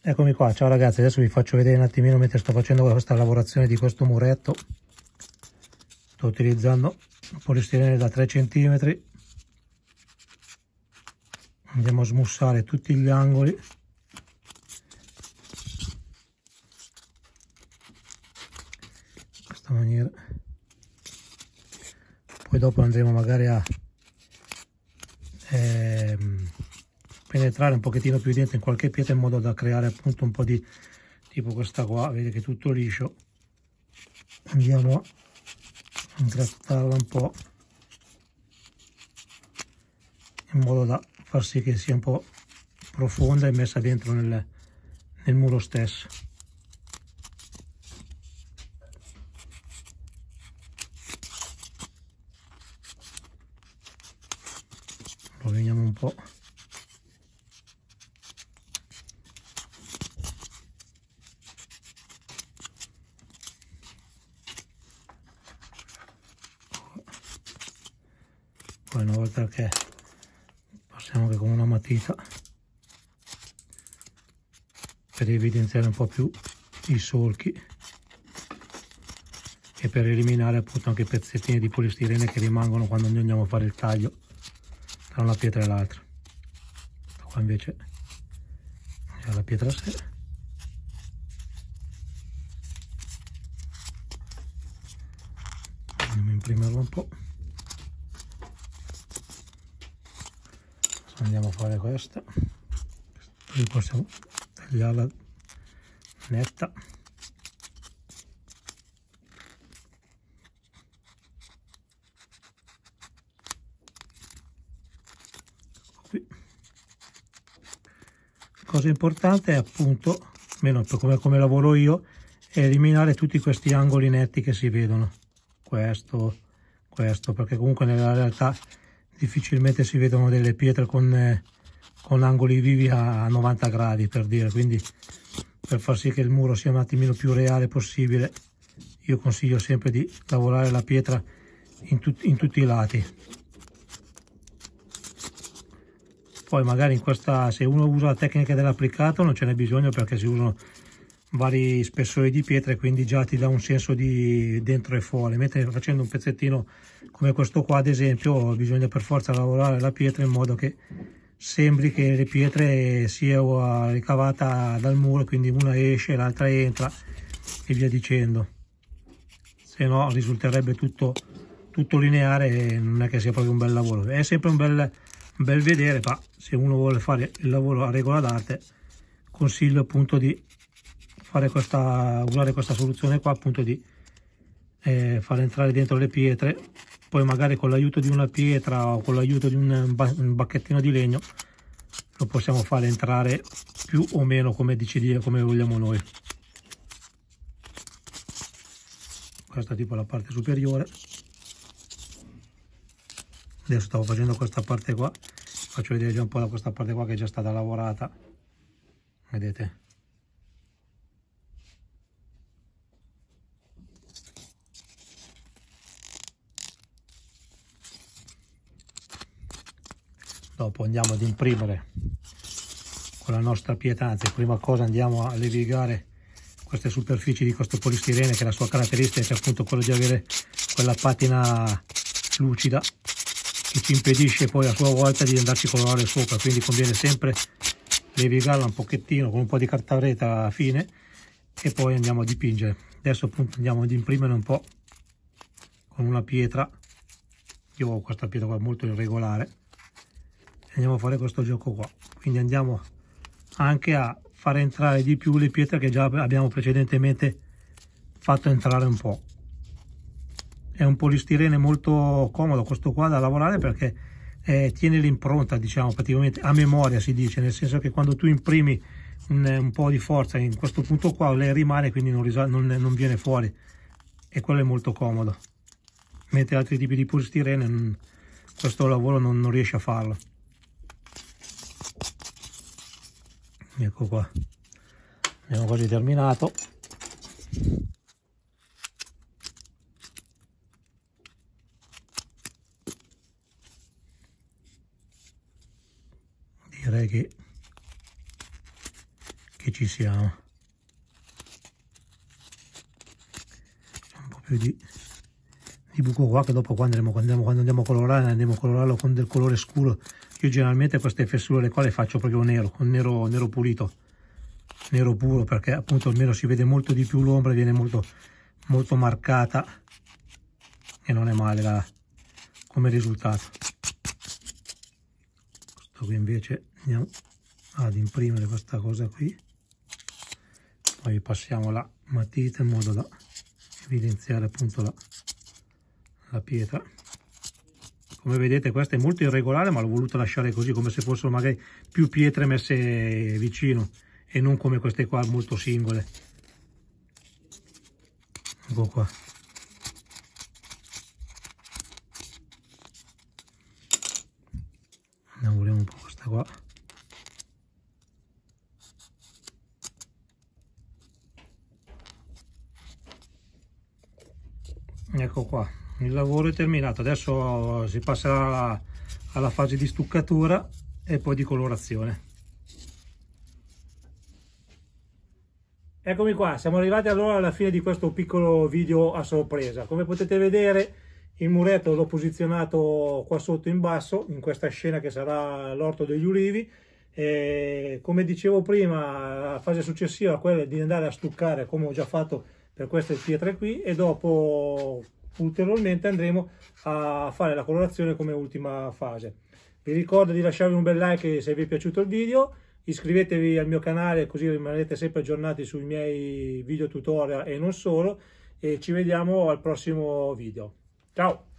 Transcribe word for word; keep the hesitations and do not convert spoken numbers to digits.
Eccomi qua, ciao ragazzi, adesso vi faccio vedere un attimino mentre sto facendo questa lavorazione di questo muretto. Sto utilizzando un polistirene da tre centimetri. Andiamo a smussare tutti gli angoli. In questa maniera. Poi dopo andremo magari a ehm, penetrare un pochettino più dentro in qualche pietra in modo da creare appunto un po' di tipo questa qua, vedete che è tutto liscio. Andiamo a grattarla un po' in modo da far sì che sia un po' profonda e messa dentro nel, nel muro stesso. Roviniamo un po'. Poi una volta che passiamo anche con una matita per evidenziare un po' più i solchi e per eliminare appunto anche i pezzettini di polistirene che rimangono quando noi andiamo a fare il taglio tra una pietra e l'altra. Qua invece è la pietra a sé. Andiamo a imprimerlo un po'. Andiamo a fare questa, poi possiamo tagliarla netta. Qui. Cosa importante è appunto, almeno per come, come lavoro io, è eliminare tutti questi angoli netti che si vedono, questo, questo, perché comunque nella realtà difficilmente si vedono delle pietre con, eh, con angoli vivi a novanta gradi, per dire. Quindi per far sì che il muro sia un attimino più reale possibile, io consiglio sempre di lavorare la pietra in, tut in tutti i lati. Poi magari in questa, se uno usa la tecnica dell'applicato non ce n'è bisogno, perché si usano vari spessori di pietre, quindi già ti dà un senso di dentro e fuori, mentre facendo un pezzettino come questo qua ad esempio bisogna per forza lavorare la pietra in modo che sembri che le pietre sia ricavata dal muro, quindi una esce, l'altra entra e via dicendo, se no risulterebbe tutto, tutto lineare e non è che sia proprio un bel lavoro. È sempre un bel, un bel vedere, ma se uno vuole fare il lavoro a regola d'arte consiglio appunto di fare questa, usare questa soluzione qua, appunto di eh, far entrare dentro le pietre, poi magari con l'aiuto di una pietra o con l'aiuto di un, ba un bacchettino di legno lo possiamo fare entrare più o meno come decidiamo, come vogliamo noi. Questa tipo è la parte superiore. Adesso stavo facendo questa parte qua, faccio vedere già un po' da questa parte qua che è già stata lavorata, vedete. Dopo andiamo ad imprimere con la nostra pietra, anzi prima cosa andiamo a levigare queste superfici di questo polistirene, che la sua caratteristica è appunto quello di avere quella patina lucida che ci impedisce poi a sua volta di andarci a colorare sopra, quindi conviene sempre levigarla un pochettino con un po' di carta alla fine e poi andiamo a dipingere. Adesso appunto andiamo ad imprimere un po' con una pietra, io ho questa pietra qua molto irregolare, andiamo a fare questo gioco qua, quindi andiamo anche a fare entrare di più le pietre che già abbiamo precedentemente fatto entrare un po'. È un polistirene molto comodo questo qua da lavorare, perché eh, tiene l'impronta, diciamo praticamente a memoria si dice, nel senso che quando tu imprimi un, un po' di forza in questo punto qua lei rimane, quindi non, non, non viene fuori, e quello è molto comodo, mentre altri tipi di polistirene questo lavoro non, non riesce a farlo. Ecco qua, abbiamo quasi terminato. Direi che, che ci siamo. Un po' più di, di buco qua, che dopo quando andiamo, quando, andiamo, quando andiamo a colorare andiamo a colorarlo con del colore scuro. Io generalmente queste fessure qua le faccio proprio nero, con nero, nero pulito, nero puro, perché appunto almeno si vede molto di più l'ombra, viene molto, molto marcata e non è male la, come risultato. Questo qui invece andiamo ad imprimere questa cosa qui, poi passiamo la matita in modo da evidenziare appunto la, la pietra. Come vedete questa è molto irregolare, ma l'ho voluto lasciare così, come se fossero magari più pietre messe vicino e non come queste qua molto singole. Ecco qua. Lavoriamo un po' questa qua. Ecco qua, il lavoro è terminato. Adesso si passerà alla, alla fase di stuccatura e poi di colorazione. Eccomi qua, siamo arrivati allora alla fine di questo piccolo video a sorpresa. Come potete vedere, il muretto l'ho posizionato qua sotto in basso, in questa scena che sarà l'orto degli ulivi. E come dicevo prima, la fase successiva è quella di andare a stuccare, come ho già fatto per queste pietre qui, e dopo ulteriormente andremo a fare la colorazione come ultima fase. Vi ricordo di lasciarvi un bel like se vi è piaciuto il video, iscrivetevi al mio canale così rimarrete sempre aggiornati sui miei video tutorial e non solo, e ci vediamo al prossimo video. Ciao!